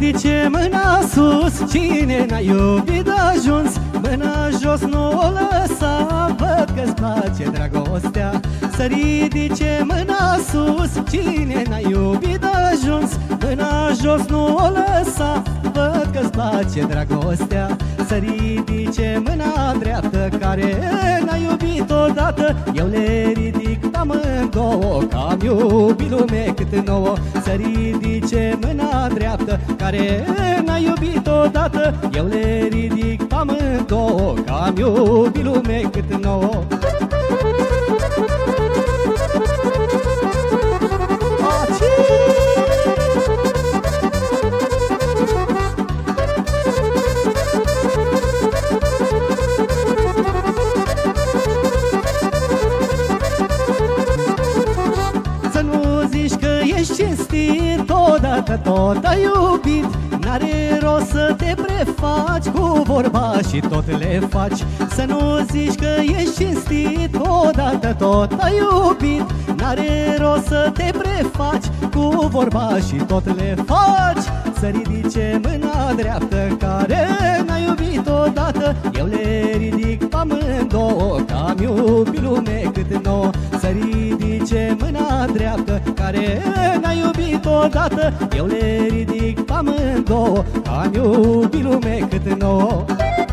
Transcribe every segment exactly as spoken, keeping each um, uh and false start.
ridice mâna sus, cine n-a iubit de ajuns, mâna jos nu o lăsa, văd că-ți place dragostea. Să ridice mâna sus, cine n-a iubit de ajuns, mâna jos nu o lăsa, văd că-ți place dragostea. Să ridice mâna dreaptă, care n-a iubit odată, eu le ridic pe amândouă, că am iubit lume cât nouă. Să ridice mâna dreaptă, care n-a iubit odată, eu le ridic pe amândouă, că am iubit lume cât nouă. Cinstit, odată tot ai iubit, n-are rost să te prefaci cu vorba și tot le faci. Să nu zici că ești cinstit, odată tot ai iubit, n-are rost să te prefaci cu vorba și tot le faci. Să ridice mâna dreaptă, care n-a iubit odată, eu le ridic pe amândouă, că am iubit lume cât nouă. Să ridice mâna dreaptă, care n-a iubit odată, eu le ridic pe amândouă, că am iubit lume cât nouă.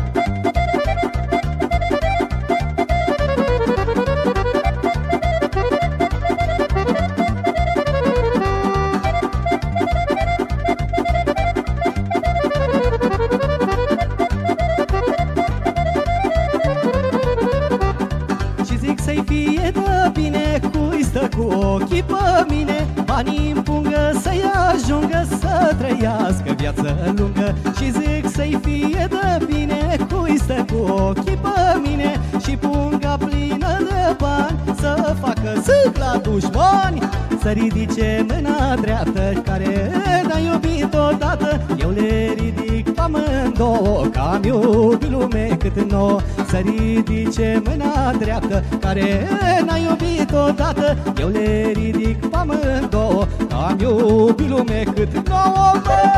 Să-i fie de bine, cui stă cu ochii pe mine, banii în pungă să-i ajungă, să trăiască viață lungă. Și zic să-i fie de bine, cui stă cu ochii pe mine, și punga plină de bani, să facă zâc la dușmani. Să ridice mâna dreaptă, care n-a iubit odată, eu le ridic pe amândouă, că am iubit lume cât nouă. Să ridice mâna dreaptă, care n-a iubit odată, eu le ridic pe amândouă, că am iubit lume cât nouă.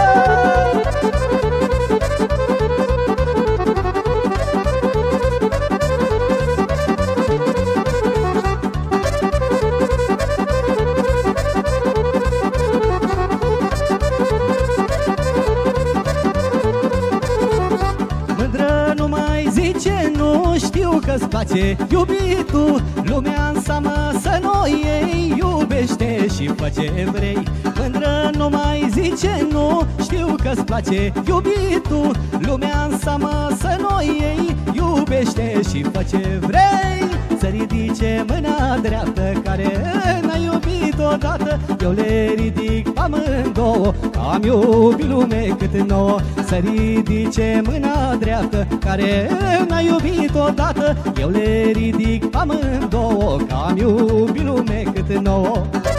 Nu știu că-ți place iubitul, lumea înseamnă să nu iei, iubește și fă ce vrei. Mândră nu mai zice nu, știu că-ți place iubitul, lumea înseamnă să nu iei, iubește și fă ce vrei. Să ridice mâna dreaptă, care n-a iubit odată, eu le ridic pe amândouă, că am iubit lume cât nouă. Să ridice mâna dreaptă, care n-a iubit odată, eu le ridic pe amândouă, că am iubit lume cât nouă.